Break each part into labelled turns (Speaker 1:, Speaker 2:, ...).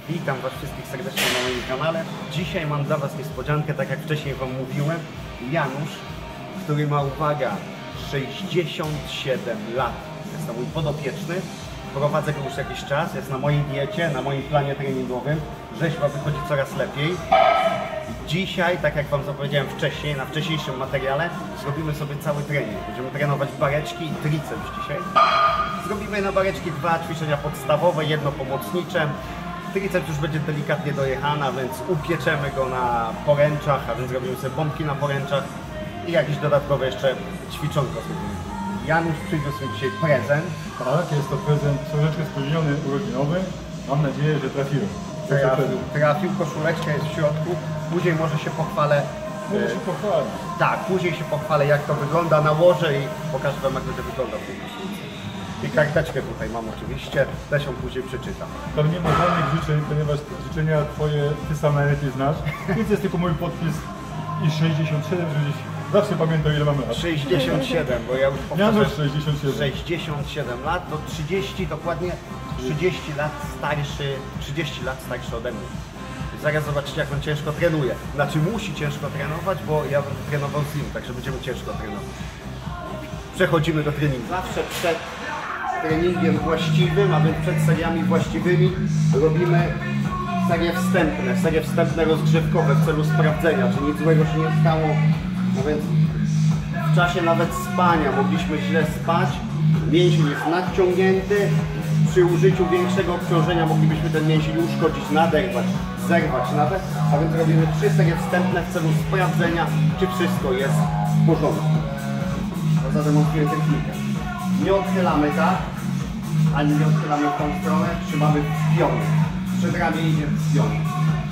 Speaker 1: Witam Was wszystkich serdecznie na moim kanale. Dzisiaj mam dla Was niespodziankę, tak jak wcześniej Wam mówiłem. Janusz, który ma, uwaga, 67 lat. Jest to mój podopieczny. Prowadzę go już jakiś czas, jest na mojej diecie, na moim planie treningowym. Rzeźba wychodzi coraz lepiej. Dzisiaj, tak jak Wam zapowiedziałem wcześniej, na wcześniejszym materiale, zrobimy sobie cały trening. Będziemy trenować bareczki i triceps dzisiaj. Zrobimy na bareczki 2 ćwiczenia podstawowe, jedno pomocnicze. Triceps już będzie delikatnie dojechana, więc upieczemy go na poręczach, a więc zrobimy sobie bombki na poręczach i jakieś dodatkowe jeszcze ćwiczonko zrobimy. Janusz przywiózł mi dzisiaj prezent.
Speaker 2: Tak, jest to prezent troszeczkę spóźniony, urodzinowy. Mam nadzieję, że trafiłem.
Speaker 1: Trafił, koszuleczka jest w środku. Później może się pochwalę.
Speaker 2: Może się pochwalić.
Speaker 1: Tak, później się pochwalę, jak to wygląda, nałożę i pokażę Wam, jak będzie wyglądał w tej koszulce. I karteczkę tutaj mam oczywiście, też ją później przeczytam.
Speaker 2: Tam nie ma żadnych życzeń, ponieważ te życzenia Twoje Ty sam najlepiej znasz. Więc jest tylko mój podpis i 67, żebyś zawsze pamiętał, ile mamy lat.
Speaker 1: 67, bo ja już powtarzam.
Speaker 2: Janusz 67.
Speaker 1: 67 lat, do 30, dokładnie 30 lat starszy ode mnie. Zaraz zobaczycie, jak on ciężko trenuje. Znaczy musi ciężko trenować, bo ja będę trenował z nim, także będziemy ciężko trenować. Przechodzimy do treningu. Zawsze przed treningiem właściwym, a więc przed seriami właściwymi robimy serie wstępne rozgrzewkowe w celu sprawdzenia, czy nic złego się nie stało. No więc w czasie nawet spania mogliśmy źle spać, mięsień jest nadciągnięty, przy użyciu większego obciążenia moglibyśmy ten mięsień uszkodzić, naderwać, zerwać nawet, a więc robimy 3 serie wstępne w celu sprawdzenia, czy wszystko jest w porządku. To zademonstruję technikę. Nie odchylamy tak, ani nie odchylamy w tą stronę, trzymamy w pionie. Przed ramieniem w pionie.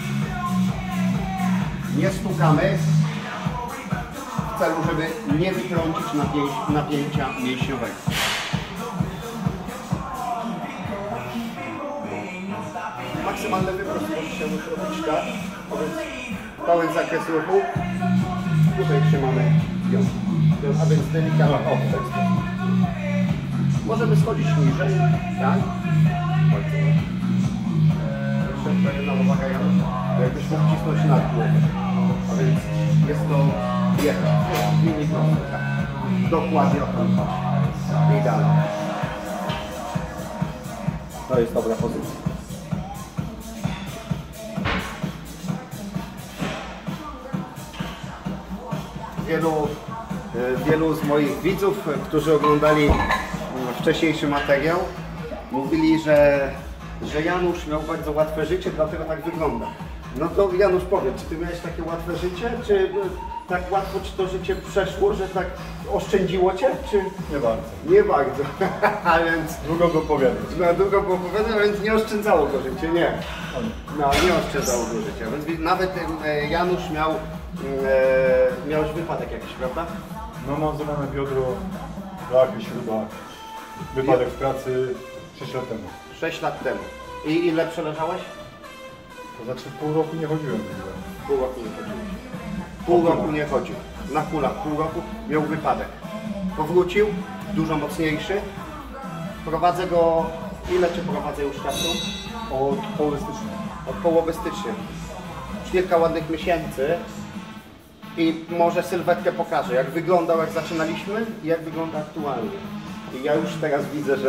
Speaker 1: Nie stukamy w celu, żeby nie wytrącić napięcia mięśniowego. Maksymalny wyprost może się robić tak, cały zakres ruchu. Tutaj trzymamy pion, a więc delikatny oddech. Możemy schodzić niżej, tak? Jeszcze jedna uwaga, Janusz, jakbyś mógł cisnąć na głowę. A więc jest to jedna, linii prostej, tak? Dokładnie o to chodzi. Idealnie. To jest dobra pozycja. Wielu z moich widzów, którzy oglądali wcześniejszy materiał, mówili, że Janusz miał bardzo łatwe życie, dlatego tak wygląda. No to Janusz, powiedz, czy Ty miałeś takie łatwe życie? Czy tak łatwo Ci to życie przeszło, że tak oszczędziło Cię? Czy...
Speaker 2: Nie bardzo.
Speaker 1: Nie bardzo. A więc...
Speaker 2: Długo go opowiadać.
Speaker 1: No, długo go opowiadać, a więc nie oszczędzało go życie, nie. No, nie oszczędzało go życie. Więc nawet Janusz miałeś wypadek jakiś, prawda?
Speaker 2: No mam złamane biodro, blachy, śruba. Wypadek w pracy 6 lat temu.
Speaker 1: 6 lat temu. I ile przeleżałeś?
Speaker 2: To znaczy pół roku nie chodziłem.
Speaker 1: Pół roku nie chodził. Pół roku nie chodził. Na kulach pół roku miał wypadek. Powrócił, dużo mocniejszy. Prowadzę go... Ile Cię prowadzę już czasu?
Speaker 2: Od połowy stycznia.
Speaker 1: Od połowy stycznia. Kilka ładnych miesięcy. I może sylwetkę pokażę, jak wyglądał, jak zaczynaliśmy i jak wygląda aktualnie. I ja już teraz widzę,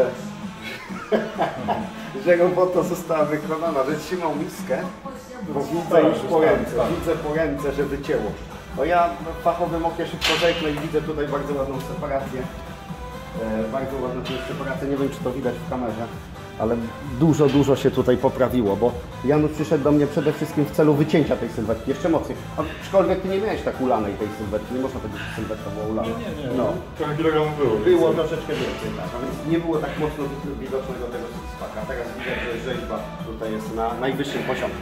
Speaker 1: że robota została wykonana, że trzymał miskę, bo widzę już po ręce, widzę po ręce, że wycięło. No ja w fachowym okiem szybko zerknę i widzę tutaj bardzo ładną separację. Bardzo ładną separację, nie wiem, czy to widać w kamerze, ale dużo się tutaj poprawiło, bo Janusz przyszedł do mnie przede wszystkim w celu wycięcia tej sylwetki, jeszcze mocniej. Aczkolwiek Ty nie miałeś tak ulanej tej sylwetki, nie można powiedzieć, że sylwetka była ulana.
Speaker 2: Nie.
Speaker 1: No.
Speaker 2: Trochę kilogramów było.
Speaker 1: Było troszeczkę więcej, tak, a więc nie było tak mocno widocznego tego six-packa. Teraz widać, że rzeźba tutaj jest na najwyższym poziomie.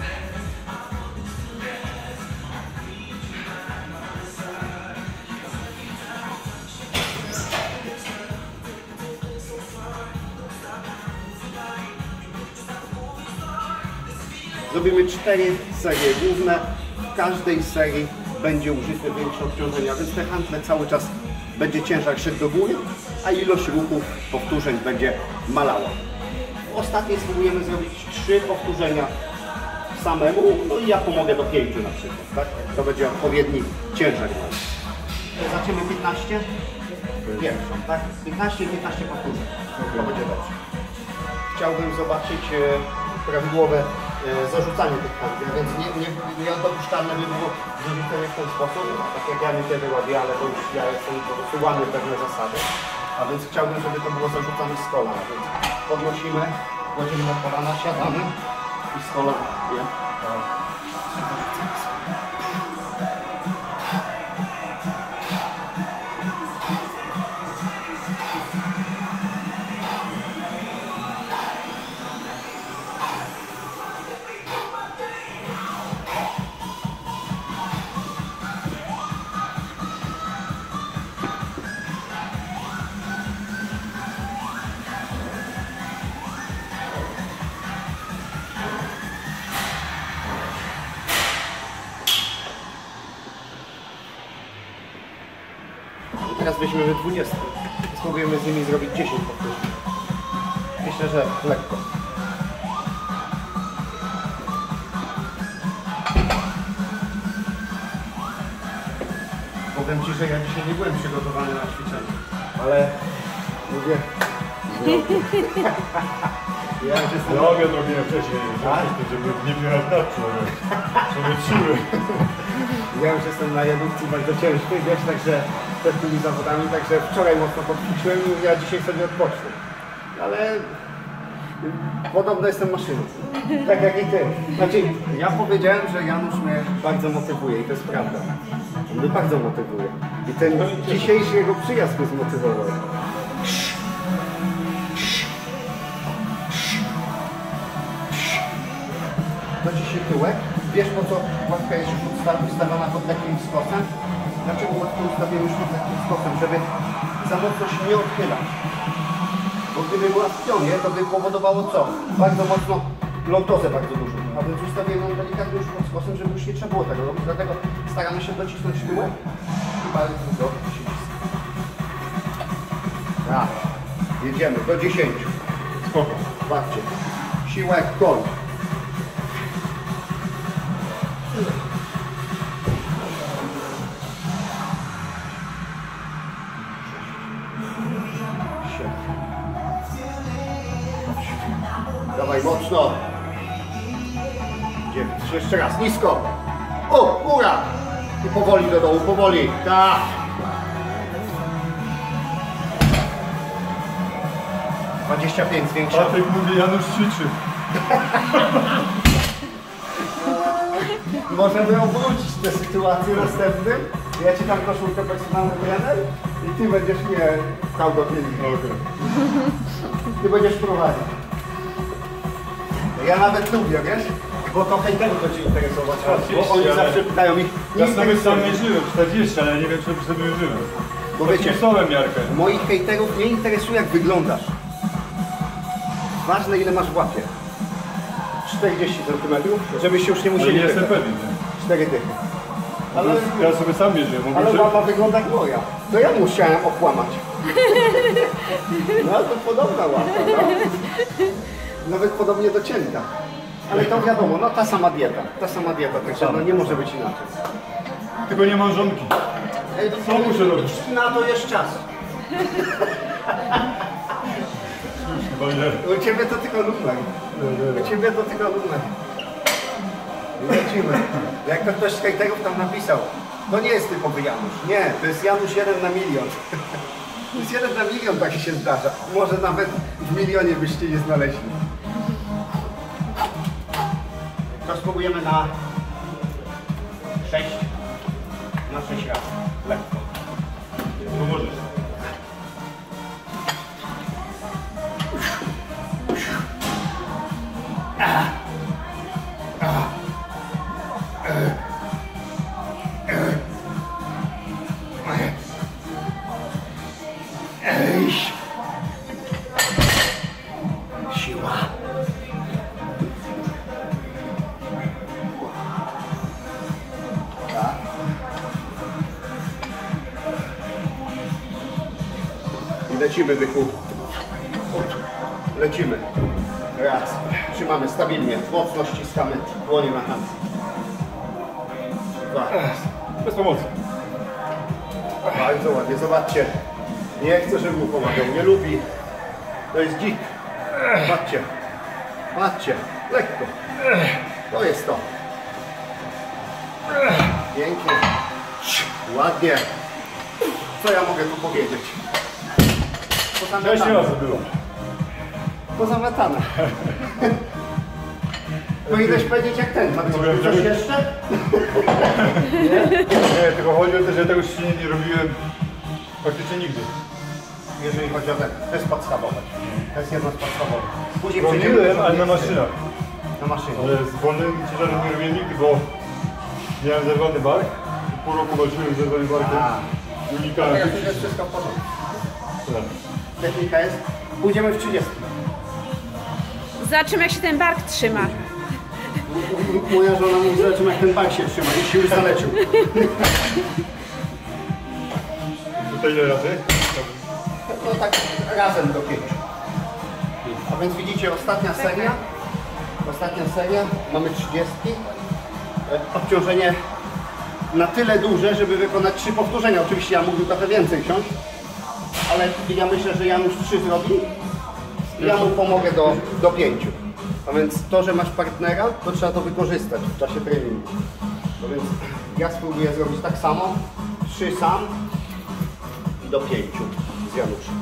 Speaker 1: Zrobimy 4 serie główne. W każdej serii będzie użyte większe obciążenie, więc te hantle cały czas będzie ciężar szedł do góry, a ilość ruchów, powtórzeń będzie malała. Ostatnie spróbujemy zrobić 3 powtórzenia samemu, no i ja pomogę do 5 na przykład, tak? To będzie odpowiedni ciężar. Zaczniemy 15? Pierwszą, tak? 15 i 15 powtórzeń. To będzie dobrze. Chciałbym zobaczyć prawidłowe zarzucanie tych handli, więc niedopuszczalne by było zarzucenie w ten sposób, tak jak ja niekiedy robię, ale to już ja jestem po prostu łamię pewne zasady. A więc chciałbym, żeby to było zarzucane z kolana. Więc podnosimy, kładziemy na kolana, siadamy i z kolana. Teraz weźmiemy 20. Spróbujemy z nimi zrobić 10 powtórzeń. Myślę, że lekko. Powiem Ci, że ja dzisiaj nie byłem przygotowany na ćwiczenie, ale mówię... Ja już jestem...
Speaker 2: Nogę robiłem wcześniej, żeby nie wziąć na człowiek. Sobie siły.
Speaker 1: Ja już jestem na jedówce bardzo ciężki, wiesz, także przed tymi zawodami, także wczoraj mocno podćwiczyłem i ja dzisiaj sobie odpocznę. Ale podobno jestem maszyną, tak jak i ty. Znaczy, ja powiedziałem, że Janusz mnie bardzo motywuje i to jest prawda. On mnie bardzo motywuje. I ten dzisiejszy jego przyjazd mnie zmotywował. Do dzisiaj tyłek. Wiesz po co łapka jest już ustawiona pod lekkim skosem? Dlaczego łapkę ustawiłem już pod lekkim skosem? Żeby za mocno się nie odchylać. Bo gdyby była w pionie, to by powodowało co? Bardzo mocno lądozę bardzo dużo. A więc ustawiłem ją delikatnie już pod skosem, żeby już nie trzeba było tego robić. Dlatego staramy się docisnąć tyłek i bardzo do przycisku. Tak. Jedziemy do 10.
Speaker 2: Spoko.
Speaker 1: Patrzcie. Siłek, koń. 7. Dawaj mocno. 9. Jeszcze raz, nisko. O, góra. I powoli do dołu, powoli. Tak. 25, zwiększamy.
Speaker 2: Patryk mówi, Janusz ćwiczy.
Speaker 1: Możemy obrócić tę sytuację następnym. Ja ci dam koszulkę personalny trener i ty będziesz mnie stał do filmu.
Speaker 2: Okay.
Speaker 1: Ty będziesz prowadził. Ja nawet lubię, wiesz? Bo to hejterów będzie interesować. Bo oni zawsze pytają mi.
Speaker 2: Ja sobie sam mierzyłem 40, ale nie wiem, czy sobie mierzyłem.
Speaker 1: Bo wiecie,
Speaker 2: Pisałem miarkę.
Speaker 1: moich hejterów nie interesuje, jak wyglądasz. Ważne, ile masz w łapie. 40 cm, żebyście już nie
Speaker 2: Ale
Speaker 1: musieli
Speaker 2: nie jestem
Speaker 1: pytać.
Speaker 2: pewien.
Speaker 1: 4 dychy.
Speaker 2: Ale ja sobie sam mierzyłem.
Speaker 1: Ale łapa wygląda jak moja. To ja musiałem okłamać. No to podobna łapa, no. Nawet podobnie do cięta. Ale to wiadomo, no ta sama dieta, także no nie może być inaczej.
Speaker 2: Tylko nie mam żonki. Co muszę robić?
Speaker 1: Na to jest czas.
Speaker 2: Chyba nie.
Speaker 1: U Ciebie to tylko numer. U Ciebie to tylko numer. Lecimy. Jak to ktoś z hejterów tam napisał, to nie jest typowy Janusz. Nie, to jest Janusz 1 na milion. To jest 1 na milion, tak się zdarza. Może nawet w milionie byście nie znaleźli. To spróbujemy na 6. Na 6 razy. Lekko.
Speaker 2: No możesz.
Speaker 1: Siła. Tak. I lecimy, byku. Lecimy. Raz. Trzymamy stabilnie, mocno ściskamy dłonie na handce.
Speaker 2: Bez pomocy.
Speaker 1: Bardzo ładnie, zobaczcie. Nie chce, żeby mu pomagał, nie lubi. To jest dzik. Patrzcie. Patrzcie, lekko. To jest to. Pięknie. Ładnie. Co ja mogę tu powiedzieć?
Speaker 2: 6 razy było.
Speaker 1: Pozamiatane. Powinieneś powiedzieć jak ten. Marcin, coś jeszcze?
Speaker 2: Nie, tylko chodzi o to, że ja tego jeszcze nie robiłem praktycznie nigdy.
Speaker 1: Jeżeli chodzi o ten, to jest podstawowe. To jest jedno z podstawowych. Później
Speaker 2: Robiłem, ale na maszynach.
Speaker 1: Na maszynie.
Speaker 2: Ale z wolnym ciężarem nie robiłem nigdy, bo miałem zerwany bark. Pół roku walczyłem z zerwanym barkiem. Unikałem.
Speaker 1: Teraz już jest wszystko w porządku.
Speaker 2: Tak.
Speaker 1: Technika jest. Pójdziemy w 30.
Speaker 3: Zobaczymy, jak się ten bark trzyma.
Speaker 1: Moja żona mówi, zobaczymy jak ten bank się trzyma i się już zalecił.
Speaker 2: Tutaj ile razy?
Speaker 1: No tak razem do 5. A więc widzicie, ostatnia seria. Ostatnia seria, mamy 30. Obciążenie na tyle duże, żeby wykonać 3 powtórzenia. Oczywiście ja mógłbym trochę więcej wsiąść, ale ja myślę, że Janusz 3 zrobi. Ja mu pomogę do 5. A więc to, że masz partnera, to trzeba to wykorzystać w czasie treningu. No więc ja spróbuję zrobić tak samo. 3 sam i do 5 z Januszem.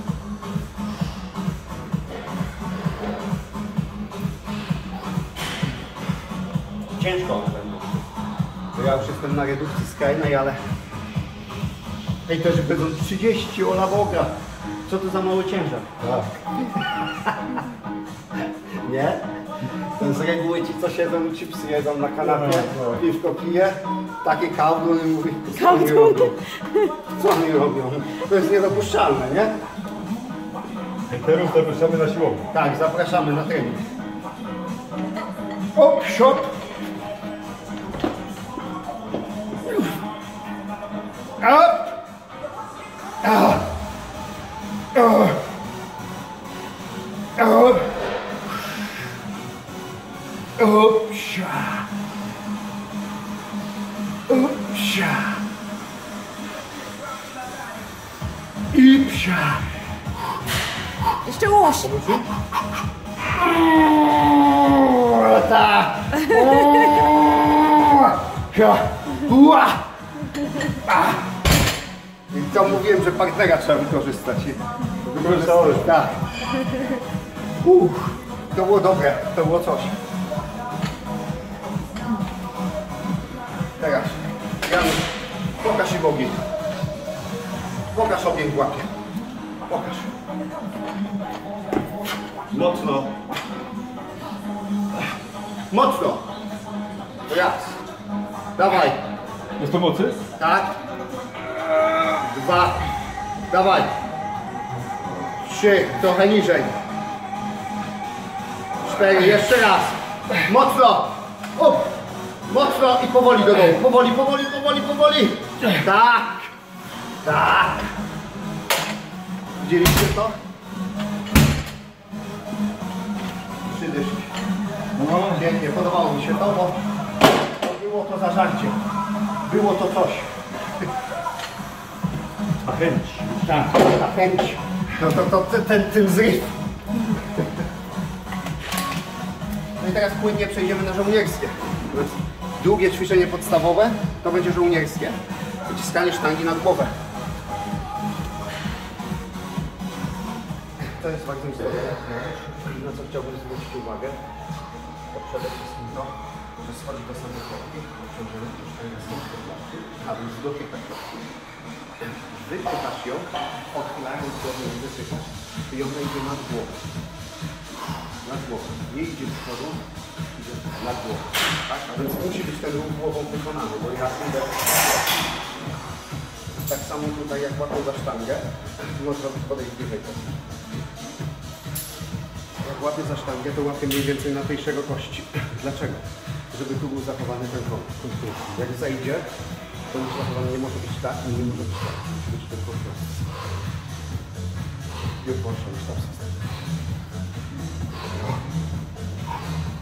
Speaker 1: Ciężko one będą. Bo ja już jestem na redukcji skrajnej, ale tej też będą 30, ola Boga. Co to za mały ciężar?
Speaker 2: Tak.
Speaker 1: Nie? To z reguły ci, co siedzą, chipsy jedzą na kanapie, piwko pije, takie kałduny mówi, co oni robią? Co oni robią? To jest niedopuszczalne, nie?
Speaker 2: Teraz zapraszamy na siłownię.
Speaker 1: Tak, zapraszamy na trening. O, siop! Up! Up! Up! Up! Upsia! Upsia! Ipsia!
Speaker 3: Jeszcze łóż.
Speaker 1: Ta! I to mówiłem, że partnera trzeba wykorzystać.
Speaker 2: Wykorzystałeś.
Speaker 1: Tak. To było dobre, to było coś. Teraz, Janusz, pokaż im ogień. Pokaż ogień w łapie. Pokaż. Mocno. Mocno. Raz. Dawaj.
Speaker 2: Bez pomocy?
Speaker 1: Tak. 2. Dawaj. 3. Trochę niżej. 4. Jeszcze raz. Mocno. Up. Mocno i powoli do dołu. Powoli, powoli, powoli, powoli. Tak. Tak. Widzieliście to? 3 dyszki.
Speaker 2: No.
Speaker 1: Pięknie, podobało mi się to, bo to było to zażarcie. Było to coś.
Speaker 2: A chęć.
Speaker 1: Tak, ta chęć. Ten zryw. No i teraz płynnie przejdziemy na żołnierskie. Drugie ćwiczenie podstawowe to będzie żołnierskie. Wyciskanie sztangi nad głowę. To jest bardzo istotne. Na co chciałbym zwrócić uwagę, to przede wszystkim to, że schodzi do samej klatki, obciążenie sztangi z klatki, a więc dotyka klatki. Wypychasz ją, odchylając głowę i wypychasz, i ona idzie nad głową. Nad głową. Nie idzie z przodu, idzie nad głową. Tak? A więc musi być ten ruch głową wykonany, bo ja idę. Tak samo tutaj jak łapię za sztangę, można podejść bliżej. Jak łapię za sztangę, to łapię mniej więcej na tej szerokości. Dlaczego? Żeby tu był zachowany ten konstrukcji. Jak zejdzie, to już zachowany nie może być tak, nie może być tak. Musi być tylko prosto. Już włączam, już tam system.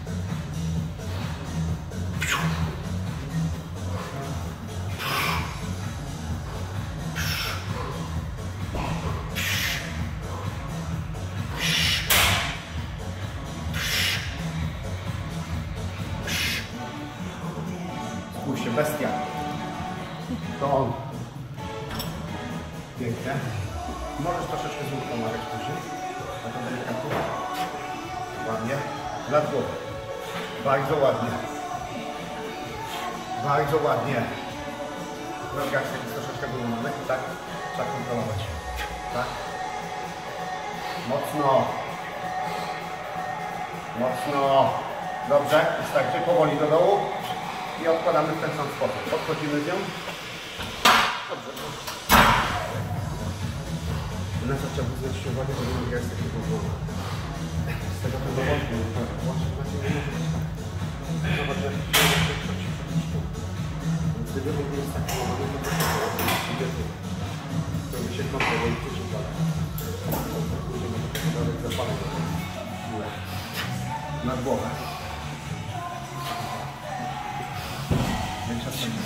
Speaker 1: Spójrzcie, bestia. To on. Pięknie. Możesz troszeczkę z nim pomagać później. A to delikatnie. Ładnie. Nad głową. Bardzo ładnie. Bardzo ładnie. Nogach jest troszeczkę wylądowany. Tak. Trzeba kontrolować. Tak. Mocno. Mocno. Dobrze. Wystarczy. Powoli do dołu. I odkładamy w ten sam sposób. Podchodzimy z nią. Dobrze. Na co chciałbym zwrócić uwagę, że nie jest takiego głowy. Z tego ten dowodny. Zobacz, że gdyby nie jest tak połowany, to idzie tu. To by się kątowo i przyczył dalej. Nawet zapalę siłę. Na głowę. Większa sędzia.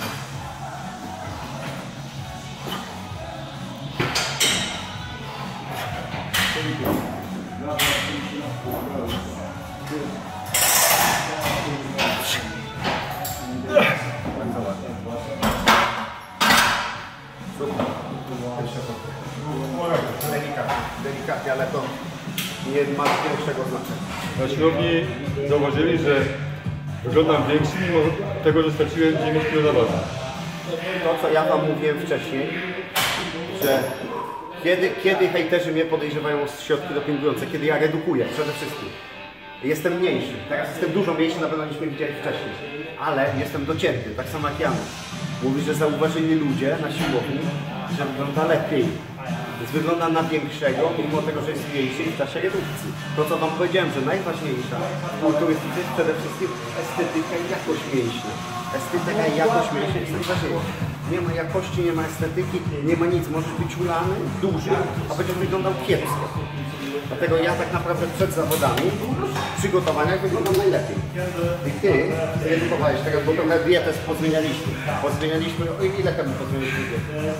Speaker 1: Delikatnie, ale to nie ma większego znaczenia.
Speaker 2: Na siłowni zauważyli, że wyglądam większy, mimo tego, że straciłem 9 kg na wadze.
Speaker 1: To, co ja wam mówiłem wcześniej, że kiedy hejterzy mnie podejrzewają z środki dopingujące, kiedy ja redukuję przede wszystkim. Jestem mniejszy, teraz jestem dużo mniejszy na pewno niż mnie widzieli wcześniej, ale jestem docięty, tak samo jak Janusz. Mówi, że zauważyli ludzie na siłowni, że wygląda lepiej. Więc wygląda na większego, mimo tego, że jest mniejszy w czasie redukcji. To, co wam powiedziałem, że najważniejsza w kulturystyce jest przede wszystkim estetyka i jakość mięśni. Estetyka i jakość mięśni jest najważniejsza. Nie ma jakości, nie ma estetyki, nie ma nic. Możesz być ulany, duży, a będziesz wyglądał kiepsko. Dlatego ja tak naprawdę przed zawodami w przygotowaniach wyglądam najlepiej. I ty zredukowałeś teraz, bo trochę dietę pozmienialiśmy. Ile temu pozmienialiśmy dietę?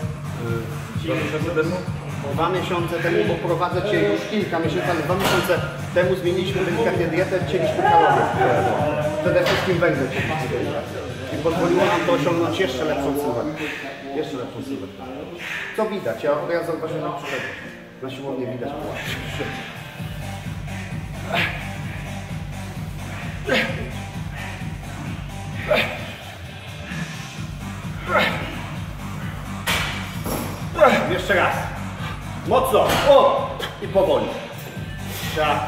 Speaker 1: 2 miesiące temu, bo prowadzę Cię już kilka miesięcy, ale 2 miesiące temu zmieniliśmy delikatnie dietę, cięliśmy kalorie. Przede wszystkim węgiel cięliśmy delikatnie. I pozwoliło nam to osiągnąć jeszcze lepszą sylwetkę. Jeszcze lepszą sylwetkę. Co widać? Ja od razu zauważyłem na przyszedł. Na siłowni widać płaszcz. Jeszcze raz. Mocno. O! I powoli. Tak.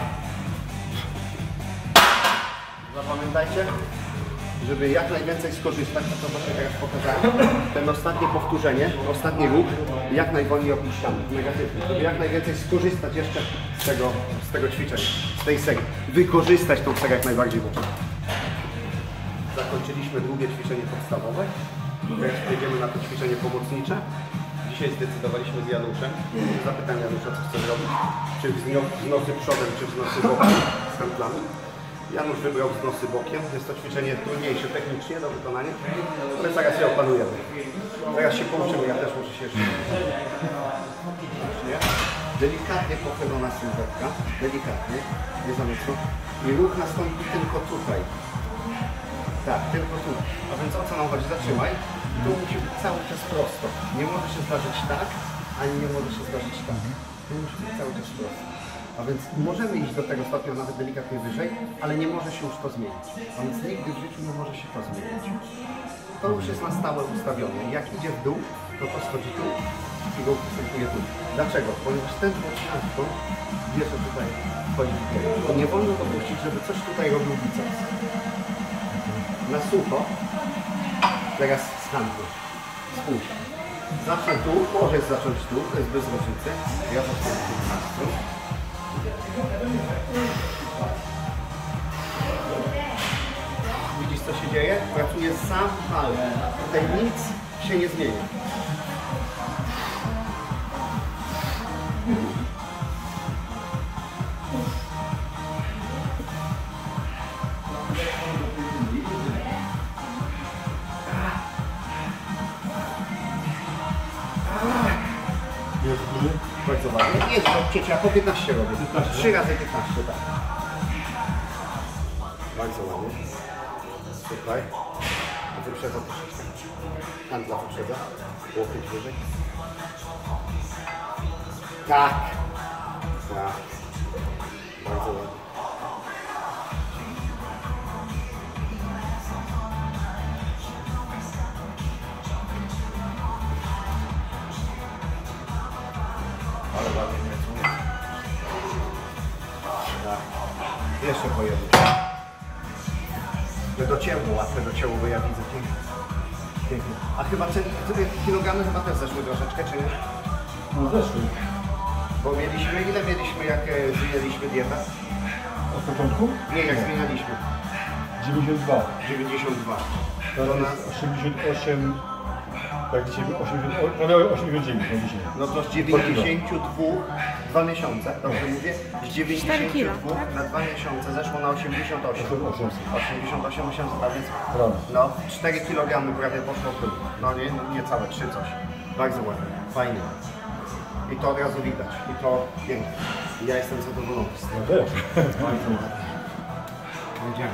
Speaker 1: Zapamiętajcie, żeby jak najwięcej skorzystać, to właśnie teraz pokazałem, ten ostatnie powtórzenie, ostatni ruch, jak najwolniej opuszczamy, negatywnie, żeby jak najwięcej skorzystać jeszcze z tego ćwiczenia, z tej serii, wykorzystać tą serię jak najbardziej mocno. Zakończyliśmy drugie ćwiczenie podstawowe, teraz przejdziemy na to ćwiczenie pomocnicze. Dzisiaj zdecydowaliśmy z Januszem, zapytam Janusza, co chce zrobić, czy wznosy przodem, czy wznosy bokiem z handlami. Janusz wybrał wznosy bokiem, jest to ćwiczenie trudniejsze technicznie do wykonania, ale zaraz je opanujemy. Zaraz się pouczymy, ja też muszę się jeszcze... Delikatnie pochylona sylwetka, delikatnie, nie za mocno. I ruch nastąpi tylko tutaj. Tak, tylko tu. A więc o co nam chodzi? Zatrzymaj. Tu musi być cały czas prosto. Nie może się zdarzyć tak, ani nie może się zdarzyć tak. Tu musi być cały czas prosto. A więc możemy iść do tego stopnia nawet delikatnie wyżej, ale nie może się już to zmienić. A więc nigdy w życiu nie może się to zmienić. To już jest na stałe ustawione. Jak idzie w dół, to schodzi tu i go występuje tu. Dlaczego? Ponieważ ten odcinek wie, że tutaj wchodzi w dół. To nie wolno dopuścić, żeby coś tutaj robił biceps. Na sucho, teraz z handlu. Spójrz. Zacznę tu, możesz zacząć tu, to jest bez różnicy. Ja zacznę tu w miejscu. Widzisz, co się dzieje? Pracuje sam palec. Tutaj nic się nie zmienia. Bardzo ładnie. Jest to ja po 15 robię. 3 razy 15, tak. Bardzo ładnie. Super. Wyprzedza troszeczkę. Handla wyprzedza. Łokieć wyżej. Tak. Tak. Bardzo ładnie. Ale ładnie pracuje. Tak. Jeszcze po jednym. Łatwe do ciału, bo ja widzę pięknie. Pięknie. A chyba kilogramy chyba też zeszły troszeczkę, czy nie?
Speaker 2: No zeszły.
Speaker 1: Bo ile mieliśmy jak zmienialiśmy dietę?
Speaker 2: Od początku?
Speaker 1: Nie, jak zmienialiśmy.
Speaker 2: 92.
Speaker 1: 92.
Speaker 2: Teraz
Speaker 1: To na,
Speaker 2: jest 88, tak dzisiaj 89 na dzisiaj.
Speaker 1: no to z 92 2 miesiące, dobrze mówię? Z 92 na 2 miesiące zeszło na 88. 88 miesięcy, a więc no 4 kg prawie poszło w dół. No nie całe, 3 coś. Bardzo ładnie, fajnie. I to od razu widać. I to pięknie. I ja jestem zadowolony z tego.
Speaker 2: No też.
Speaker 1: Bardzo ładnie. Będziemy.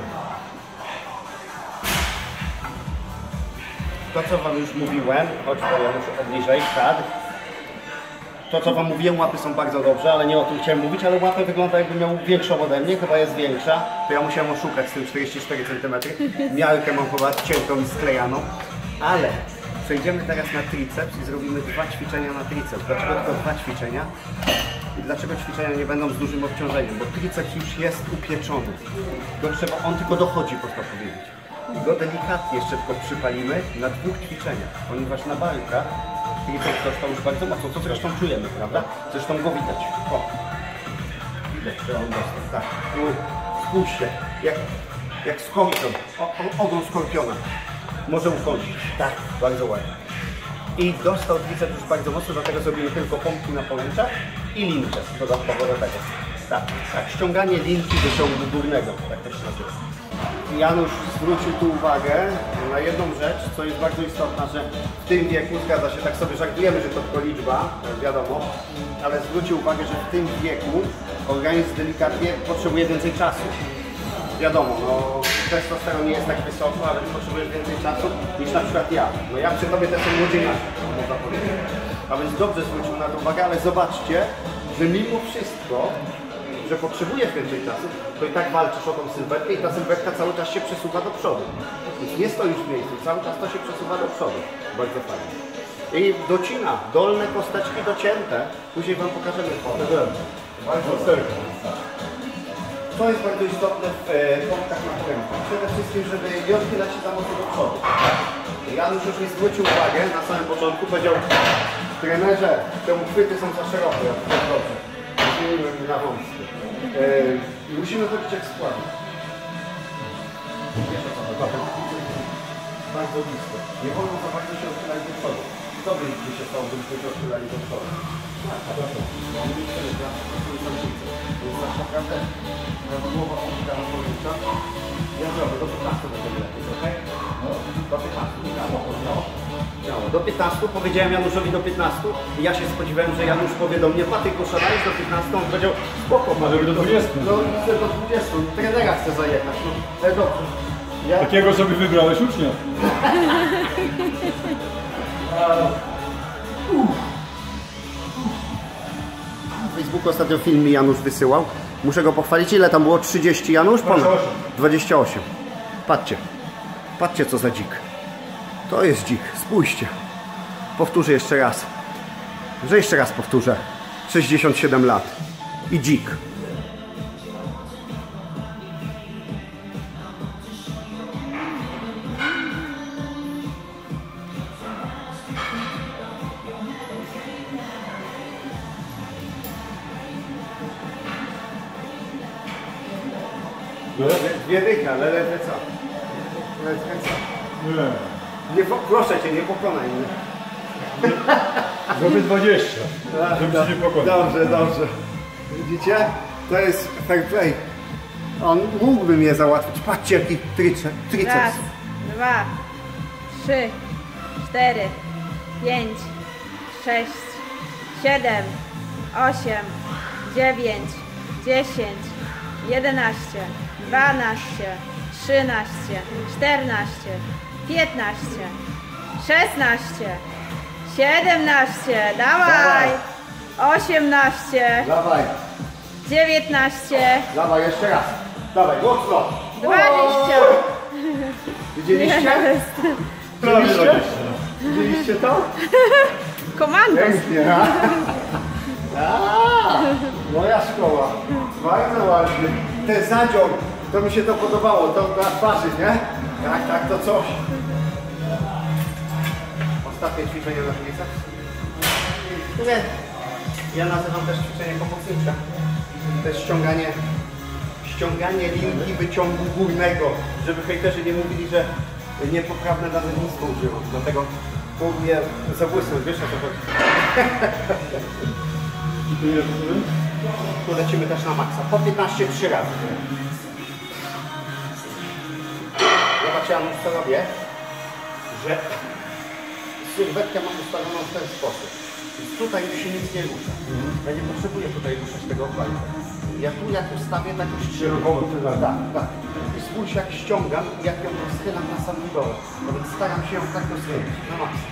Speaker 1: To co wam już mówiłem, chodź to ja muszę bliżej, tak. To co wam mówiłem, łapy są bardzo dobrze, ale nie o tym chciałem mówić, ale łapy wygląda jakby miał większą ode mnie, chyba jest większa. To ja musiałem oszukać z tym 44 cm. Miarkę mam chyba cienką i sklejaną, ale przejdziemy teraz na triceps i zrobimy 2 ćwiczenia na triceps. Dlaczego tylko 2 ćwiczenia? I dlaczego ćwiczenia nie będą z dużym obciążeniem? Bo triceps już jest upieczony. On tylko dochodzi, można powiedzieć. I go delikatnie jeszcze tylko przypalimy na 2 ćwiczeniach, ponieważ na barkach triceps dostał już bardzo mocno, co zresztą czujemy, prawda? Zresztą go widać. O! Widać, że on dostał, tak. Spójrzcie, jak skorpion, ogon skorpiona. Może ukończyć. Tak, bardzo ładnie. I dostał triceps już bardzo mocno, dlatego zrobimy tylko pompki na poręczach i linkę dodatkowo do tego. Tak, tak, ściąganie linki do ciągu górnego, tak to się nazywa. Janusz zwrócił tu uwagę na jedną rzecz, co jest bardzo istotna, że w tym wieku, zgadza się, tak sobie żartujemy, że to tylko liczba, wiadomo, ale zwrócił uwagę, że w tym wieku organizm delikatnie potrzebuje więcej czasu. Wiadomo, no testosteron nie jest tak wysoko, ale potrzebujesz więcej czasu niż na przykład ja. No ja przy tobie też są młodzieniacze, można powiedzieć. A więc dobrze zwrócił na to uwagę, ale zobaczcie, że mimo wszystko, że potrzebujesz więcej czasu, to i tak walczysz o tą sylwetkę i ta sylwetka cały czas się przesuwa do przodu. Więc nie stoisz w miejscu, cały czas to się przesuwa do przodu. Bardzo fajnie. I docina, dolne kosteczki docięte. Później wam pokażemy fotę. Bardzo serdecznie. To jest bardzo istotne w pompkach na kręgu. Przede wszystkim, żeby nie odchylać się za mocno do przodu. Janusz już mi zwrócił uwagę na samym początku, powiedział: trenerze, te uchwyty są za szerokie, ja to dobrze. Zmieniłem na wąskie. Musimy zrobić jak składy. Bardzo blisko. Nie wolno za bardzo się odchylać do przodu. Co by się stało, gdybyśmy się odchylali do przodu? Tak, naprawdę głowa pomyka na powietrza. Ja zrobię, do 15 będzie lepiej, okej? Do 15, do 15 powiedziałem Januszowi do 15 i ja się spodziewałem, że Janusz powie do mnie: Patryk, poszalałeś do 15, on powiedział: spoko,
Speaker 2: może do 20.
Speaker 1: No chcę do 20, trenera chcę zajechać, no ale dobrze. Ja...
Speaker 2: Takiego sobie wybrałeś ucznia.
Speaker 1: W Facebooku ostatnio film mi Janusz wysyłał. Muszę go pochwalić. Ile tam było? 30, Janusz? Ponad 28. Patrzcie. Patrzcie, co za dzik. To jest dzik. Spójrzcie. Powtórzę jeszcze raz. Że jeszcze raz powtórzę. 67 lat. I dzik. Dwie dychy, ale ledwie co? Ledwie co? Nie, proszę Cię, nie pokonaj mnie.
Speaker 2: Zrobię 20, żeby Cię nie pokonać.
Speaker 1: Dobrze, dobrze. Widzicie? To jest fair play. On mógłby mnie załatwić. Patrzcie, jaki triceps.
Speaker 3: Raz, 2, 3, 4, 5, 6, 7, 8, 9, 10, 11, 12, 13, 14, 15, 16, 17, dawaj, 18,
Speaker 1: Dawaj,
Speaker 3: 19,
Speaker 1: dawaj, jeszcze raz. Dawaj, mocno.
Speaker 3: 20.
Speaker 1: Widzieliście?
Speaker 3: Jest.
Speaker 1: Widzieliście? Widzieliście to?
Speaker 3: Komandos.
Speaker 1: Pięknie, ha? Moja szkoła. Bardzo ładny. Ten zadział, to mi się to podobało, to na twarzy, nie? Tak, to coś. Ostatnie ćwiczenie na plecach. Nie. Ja nazywam też ćwiczenie pomocnicze. To jest ściąganie linki wyciągu górnego, żeby hejterzy nie mówili, że niepoprawne nazewnictwo użyło. Dlatego próbuję zabłysnąć, wiesz o co chodzi. Tu lecimy też na maksa. Po 15 3 razy. Zobaczcie, ja co robię, że sylwetkę mam ustawioną w ten sposób. Więc tutaj już się nic nie rusza. Ja nie potrzebuję tutaj ruszać tego okładu. Ja tu jak ustawię, tak już tak. I spójrz jak ściągam i jak ją rozchylam na samym dole. No więc staram się ją tak rozchylić. Na maksa.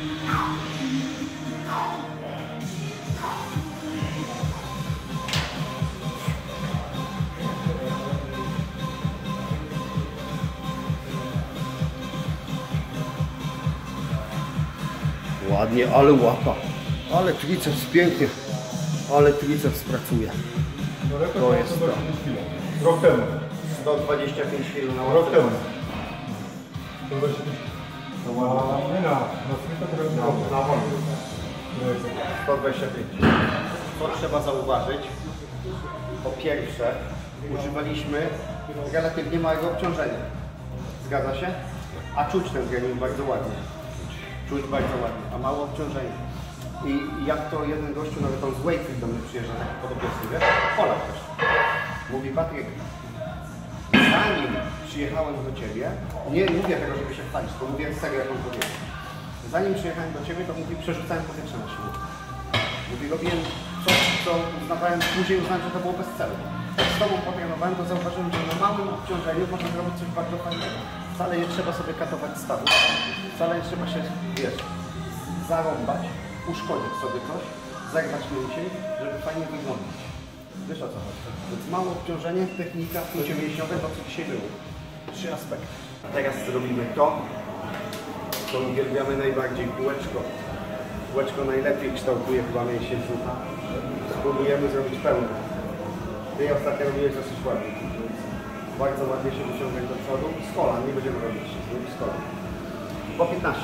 Speaker 1: Ładnie, ale łapa. Ale triceps pięknie. Ale triceps pracuje. To jest to.
Speaker 2: Rok temu.
Speaker 1: 125 kg na
Speaker 2: Rok
Speaker 1: łapę.
Speaker 2: temu. 125. Nie na swita teraz
Speaker 1: Na wolę. 125. Co trzeba zauważyć? Po pierwsze, używaliśmy relatywnie małego obciążenia. Zgadza się? A czuć ten trening bardzo ładnie. Czuć bardzo ładnie, a mało obciążenia. I jak to jeden gościu, nawet on z Wakefield do mnie przyjeżdża, taki podobny sobie, Polak też. Mówi: Patryk, zanim przyjechałem do Ciebie, nie mówię tego, żeby się chwalić, to mówię serio, jak on powiedział. Zanim przyjechałem do Ciebie, to mówi, przerzucałem powietrze na siłę. Mówi, robiłem coś, co uznawałem, później uznałem, że to było bezcelne. Jak z Tobą potrenowałem, to zauważyłem, że na małym obciążeniu można zrobić coś bardzo fajnego. Wcale nie trzeba sobie katować stawu, wcale nie trzeba się, wiesz, zarąbać, uszkodzić sobie coś, zagrać mięsień, żeby fajnie wyglądać. Wiesz o co chodzi? Więc małe obciążenie, technika, płucie mięśniowe, to co dzisiaj było. 3 aspekty. A teraz zrobimy to, co uwielbiamy najbardziej, kółeczko. Kółeczko najlepiej kształtuje chyba mięsień brzucha. Spróbujemy zrobić pełne. Ty ostatnio robiłeś dosyć ładnie. Bardzo ładnie się wyciągać do przodu. Z kolan, nie będziemy robić z kolan. Po 15.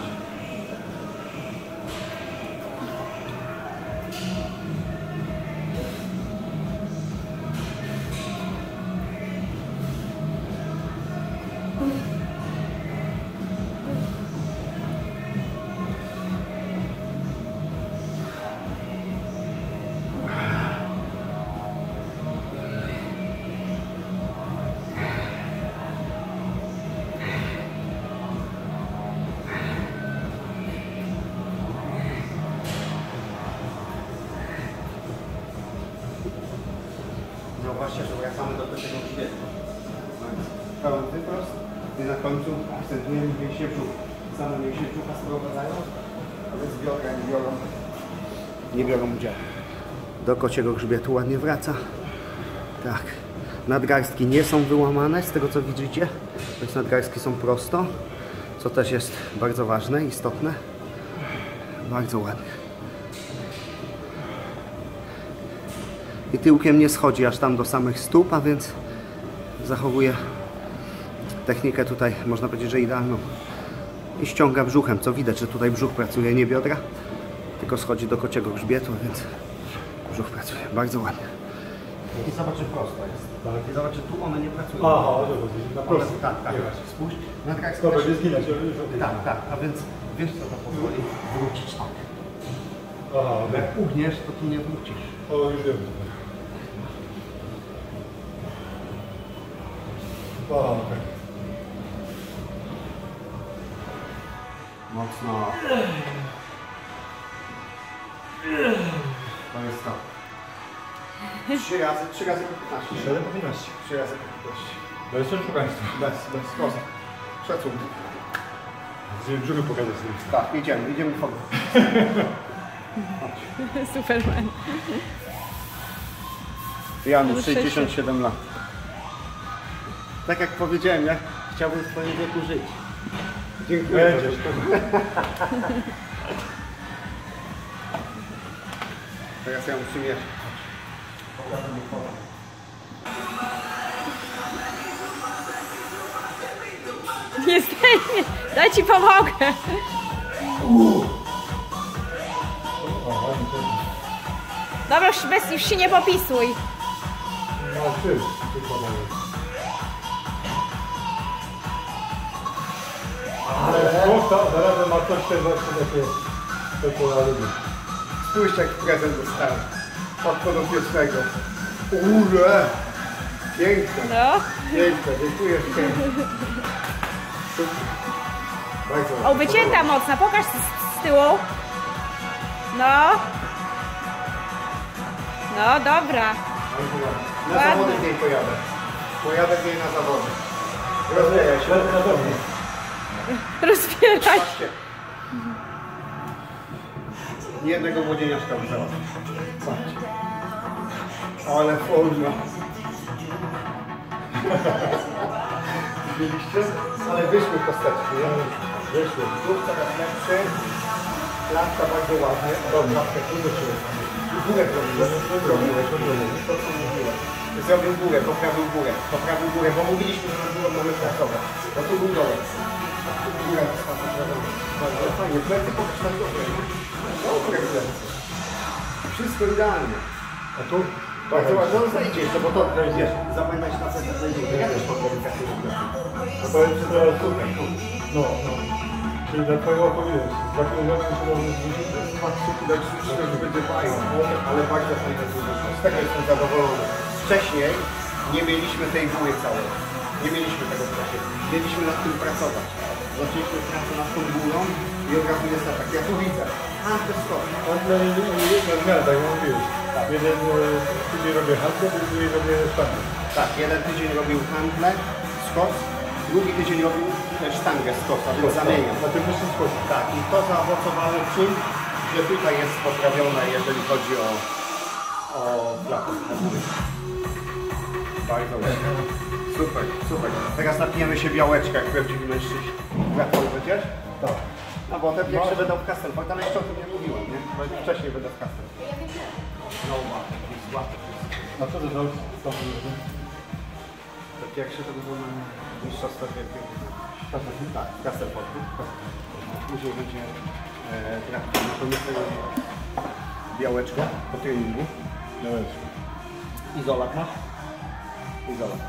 Speaker 1: Zauważcie, że wracamy do tego świetła. Pełen wyprost i na końcu akcentujemy mięśnie brzucha. Same mięśnie brzucha sprowadzają, a więc biodra nie biorą udziału. Do kociego grzbietu ładnie wraca. Tak. Nadgarstki nie są wyłamane z tego co widzicie. Więc nadgarstki są prosto, co też jest bardzo ważne, istotne. Bardzo ładnie. I tyłkiem nie schodzi aż tam do samych stóp, a więc zachowuje technikę tutaj, można powiedzieć, że idealną. I ściąga brzuchem, co widać, że tutaj brzuch pracuje, nie biodra, tylko schodzi do kociego grzbietu, więc brzuch pracuje. Bardzo ładnie. I zobacz, że prosto jest. I zobacz, że tu one nie pracują.
Speaker 2: Aha, na prosto.
Speaker 1: Tak. Spójrz, nadgarstki
Speaker 2: To
Speaker 1: też...
Speaker 2: będzie zginać.
Speaker 1: Tak, a więc wiesz co to pozwoli? Wrócić tak.
Speaker 2: Aha, okej.
Speaker 1: Jak ugniesz, to tu nie wrócisz.
Speaker 2: O, już wiem. O, okej.
Speaker 1: Mocno. To jest to. 3 razy po 15.
Speaker 2: 7 po 15.
Speaker 1: 3 razy po 15.
Speaker 2: Bez szukaństwa.
Speaker 1: Bez prosto. Szacunek.
Speaker 2: Żeby brzuchy pokazać sobie.
Speaker 1: Tak, idziemy w ogóle.
Speaker 3: Superman.
Speaker 1: Janusz, 67 lat. Tak jak powiedziałem, ja chciałbym w swoim wieku żyć. Dziękuję.
Speaker 2: Będziesz.
Speaker 1: Teraz ja muszę mieć.
Speaker 3: Nie zdejmie. Daj ci pomogę. Dobra, już się nie popisuj.
Speaker 2: No ty podajesz. Ale prosta, zarazem ma coś też właśnie takie, co ja lubię.
Speaker 1: Spójrzcie, jak prezent dostałem. Od podopiecznego. Ule! Piękne,
Speaker 3: No.
Speaker 1: piękne, dziękuję pięknie. Bardzo.
Speaker 3: O, wycięta mocna. Pokaż z tyłu. No. No, dobra.
Speaker 1: Na
Speaker 3: Ładnie.
Speaker 1: zawody w niej pojadę. Pojadę w niej na zawody. Rozwieję się.
Speaker 2: Na pewno.
Speaker 3: Rozbieraj.
Speaker 1: Patrzcie. Jednego młodzieniaszka wzięła. Patrzcie. Ale forma. Widzieliście? Ale wyszły kosteczki, nie? Wyszły. Brzuch coraz lepszy. Klatka bardzo ładnie. Dobra, tu wyszły. Górę zrobiłeś. To co mówiłeś. Zrobił górę, poprawił górę, bo mówiliśmy, że na górę mamy pracować. No tu był dołek. Góra została poprawiona. Bardzo fajnie. Plecy pokaż na dobre. Dobre plecy. Wszystko idealnie.
Speaker 2: A tu?
Speaker 1: Bardzo ładnie. No zejdzie jeszcze, bo to wiesz, zapamiętać na co zejdzie. Ja też mam delikatnie plecy.
Speaker 2: No powiem ci teraz tutaj. No. Czyli dla twojego opowiedz. Za kilometrów się dobrze zbliżyć.
Speaker 1: 2-3 kg już będzie fajnie, ale bardzo fajnie wyszło. Z tego jestem zadowolony. Wcześniej nie mieliśmy tej góry całej. Nie mieliśmy tego w czasie. Mieliśmy nad tym pracować. Zaczęliśmy pracę nad tą górą i od razu jest tak, ja tu widzę. A, to jest to.
Speaker 2: Na zmianę, tak jak mówiłeś. Jeden tydzień robię handlę, drugi robię sztangę.
Speaker 1: Tak, jeden tydzień robił handlę, skos, drugi tydzień robił sztangę skosa, więc zamieniam.
Speaker 2: Na tym wyższym skosie.
Speaker 1: Tak, i to zaowocowało czym, że tutaj jest poprawione, jeżeli chodzi o flachę. Bardzo ładnie. Super, super. Teraz napijemy się białeczka, jak prawdziwi mężczyźni. Łatwo będziesz?
Speaker 2: Tak.
Speaker 1: No bo te pierwsze będą w Kastelfort, ale jeszcze o tym nie mówiłem, nie? Bo wcześniej będę w Kastelfort. No łatwo.
Speaker 2: A co to za
Speaker 1: Te pierwsze to będą na mistrzostwa wielkiego. Tak, w Kastelfortu. Później będzie trafić na pomysł białeczka po treningu. Izolat masz? Izolat.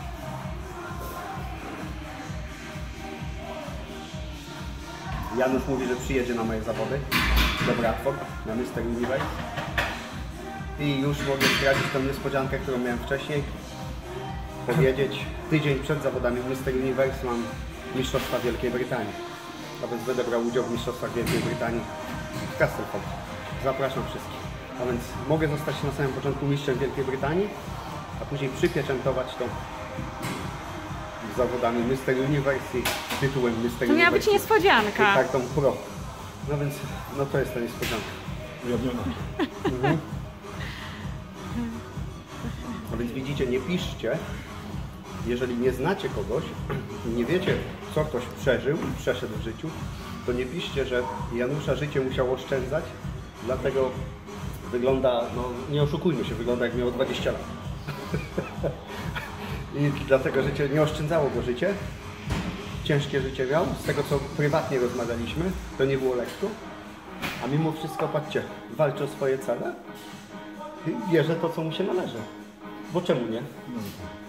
Speaker 1: Janusz mówi, że przyjedzie na moje zawody do Bradford, na Mr. Universe. I już mogę zdradzić tę niespodziankę, którą miałem wcześniej. Powiedzieć, tydzień przed zawodami w Mr. Universe mam Mistrzostwa Wielkiej Brytanii. A więc będę brał udział w Mistrzostwach Wielkiej Brytanii w Castleford. Zapraszam wszystkich. A więc mogę zostać na samym początku mistrzem Wielkiej Brytanii, a później przypieczętować to zawodami Mr. Universe i tytułem Mr. Universe.
Speaker 3: To miała być
Speaker 1: I
Speaker 3: niespodzianka.
Speaker 1: kartą pro. No więc, no to jest ta niespodzianka.
Speaker 2: Ujawniona.
Speaker 1: A więc widzicie, nie piszcie, jeżeli nie znacie kogoś i nie wiecie, co ktoś przeżył i przeszedł w życiu, to nie piszcie, że Janusza życie musiał oszczędzać, dlatego wygląda, no nie oszukujmy się, wygląda jak miał 20 lat. I dlatego życie, nie oszczędzało go życie, ciężkie życie miał, z tego co prywatnie rozmawialiśmy, to nie było lekko, a mimo wszystko, patrzcie, walczy o swoje cele i bierze to, co mu się należy. Bo czemu nie?